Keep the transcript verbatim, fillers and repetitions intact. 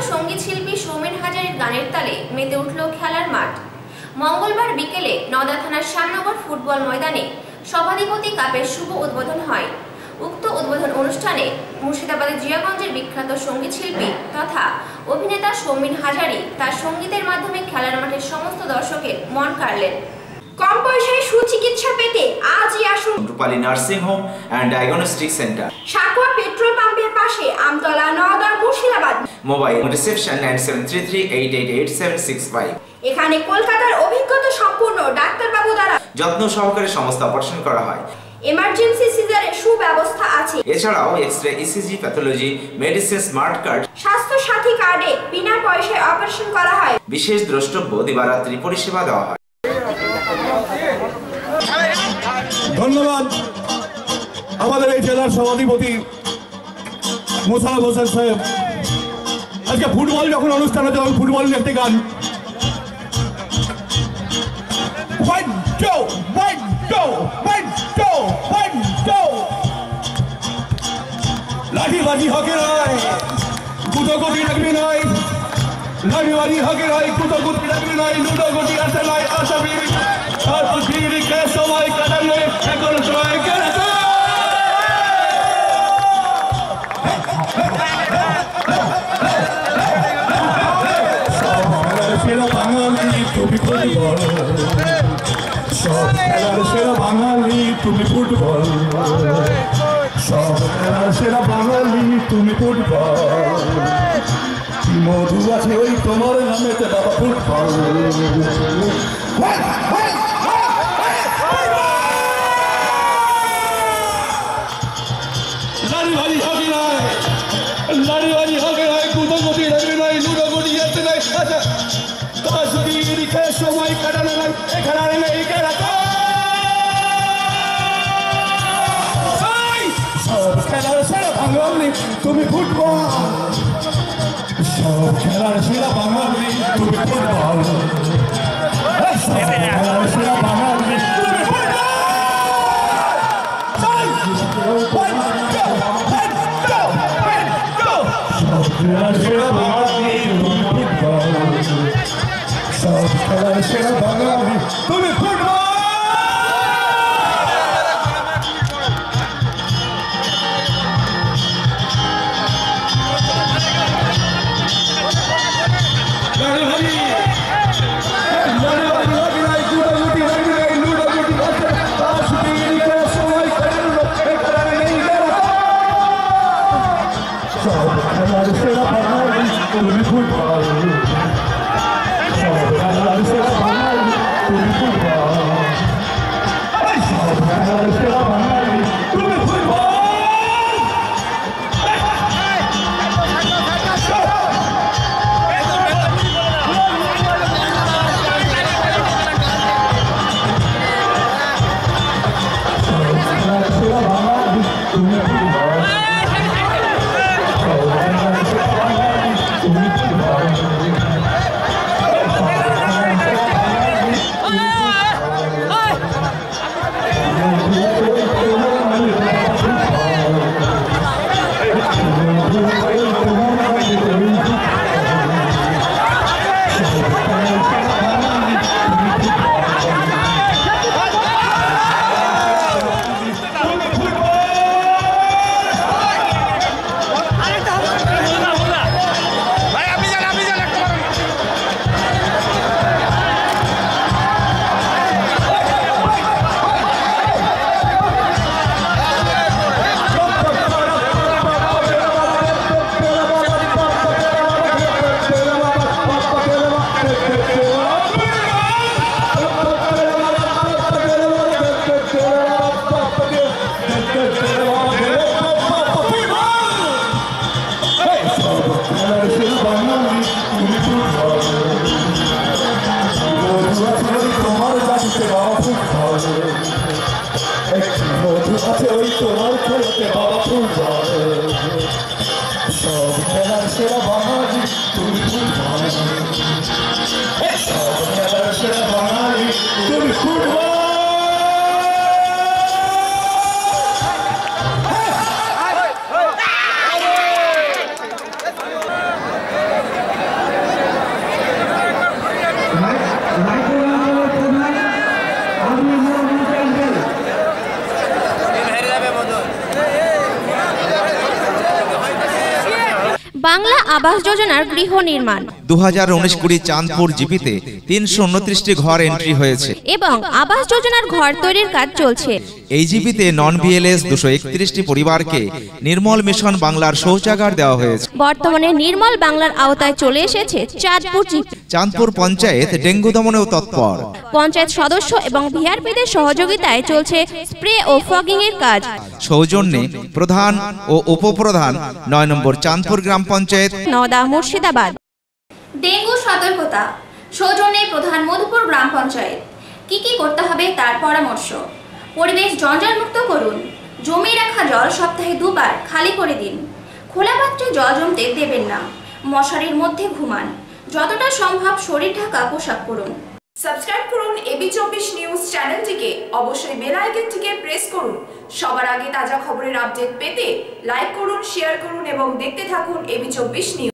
সঙ্গীত শিল্পী সৌমেন হাজারীর গানের তালে মেতে উঠল খেলার মাঠ। মঙ্গলবার বিকেলে নওদা থানার শ্যামনগর ফুটবল ময়দানে সভাধিপতি কাপের শুভ উদ্বোধন হয়। উক্ত উদ্বোধন অনুষ্ঠানে মুর্শিদাবাদের জিয়াগঞ্জের বিখ্যাত সঙ্গীত শিল্পী তথা অভিনেতা সৌমেন হাজারী তার সঙ্গীতের মাধ্যমে খেলার মাঠের সমস্ত দর্শকের মন কাড়লেন। কম পয়সায় সুচিকিৎসা পেতে আজই আসুন Rupali nursing home and diagnostic centre, Sakua petrol পাম্পের পাশে, Amtala, Nowda, Murshidabad. Mobile reception nine seven three three eight eight eight seven six five. এখানে কলকাতার অভিজ্ঞতা সম্পন্ন ডাক্তারবাবু দ্বারা যত্ন সহকারে সমস্ত অপারেশন করা হয়। এমার্জেন্সি সিজারের সুব্যবস্থা আছে। এছাড়াও x-ray, ECG, pathology, medicine, smart card, Swasthya Sathi কার্ডে বিনা পয়সায় অপারেশন করা হয়। বিশেষ দ্রষ্টব্য দিবারাত্রি পরিষেবা দেওয়া হয়। ধন্যবাদ আমাদের এই জেলার সভাধিপতি মোশাররফ হোসেন সাহেব। আজকে ফুটবল যখন অনুষ্ঠান হচ্ছে তখন ফুটবল নিয়ে একটি গান, লাঠি বাজি হকে নয় কুতো গুটি রাখবি নয়, লাঠি বাজি হকে নয় কুতো গুটি রাখবি নয়, লুডো গুটি আসে নয় আসামি সময় কাটালে এখন সময় কেনাতে সেরা বাঙালি তুমি ফুটবল, সব খেলার সেরা বাঙালি তুমি ফুটবল, সব খেলার সেরা বাঙালি তুমি ফুটবল, মধু আছে ওই তোমার নামেতে বাবা ফুটবল। লাড়ি ভারি হবে নয়, লাড়ি ভারি হবে নয়, কুতো গুটি রাখবে নয়, লুডো গুটি যেতে নয়, আচ্ছা দশ দিন খেয়ে সময় কাটানো নয়, এখানে নেই কেনাতে সব খেলার সেরা বাঙালি তুমি ফুটবল, সব খেলার সেরা বাঙালি তুমি ফুটবল, সব খেলার সেরা বাঙালি তুমি ফুটবল, সব খেলার সেরা বাঙালি তুমি ফুটবল, সব খেলার সেরা বাঙালি তুমি ফুটবল। তুমি ফুটবল, সব খেলার সেরা বাঙালি তুমি ফুটবল, সব খেলার সেরা বাঙালি তুমি ফুটবল। মধু আছে ওই তোমার খেলতে বাবা ফুটবল, সব খেলার সেরা বাঙালি তুমি ফুটবল, সব খেলার সেরা বাঙালি তুমি ফুটবল। বাংলা আবাস যোজনার গৃহ নির্মাণ দু হাজার উনিশ কুড়ি চাঁদপুর জিপিতে তিনশো উনত্রিশটি ঘর এন্ট্রি হয়েছে এবং আবাস যোজনার ঘর তৈরির কাজ চলছে। এই জিপিতে নন বিএলএস দুশো একত্রিশটি পরিবারকে নির্মল মিশন বাংলার শৌচাগার দেওয়া হয়েছে। বর্তমানে নির্মল বাংলার আওতায় চলে এসেছে চাঁদপুর জিপি। চাঁদপুর পঞ্চায়েত ডেঙ্গু দমনেও তৎপর। পঞ্চায়েত সদস্য এবং ভিআরপিদের সহযোগিতায় চলছে স্প্রে ও ফগিং এর কাজ। সৌজন্যে প্রধান ও উপপ্রধান নয় নম্বর চাঁদপুর গ্রাম পঞ্চায়েত, নওদা, মুর্শিদাবাদ। ডেঙ্গু সতর্কতা সৌজন্যে প্রধান মধুপুর গ্রাম পঞ্চায়েত। কি কি করতে হবে তার পরামর্শ। পরিবেশ জঞ্জালমুক্ত করুন। জমে রাখা জল সপ্তাহে দুবার খালি করে দিন। খোলা পাত্রে জল জমতে দেবেন না। মশারির মধ্যে ঘুমান। যতটা সম্ভব শরীর ঢাকা পোশাক পরুন। সাবস্ক্রাইব করুন এবি চব্বিশ নিউজ চ্যানেলটিকে, অবশ্যই বেল আইকনটিকে প্রেস করুন। সবার আগে তাজা খবরের আপডেট পেতে লাইক করুন, শেয়ার করুন এবং দেখতে থাকুন এবি চব্বিশ নিউজ।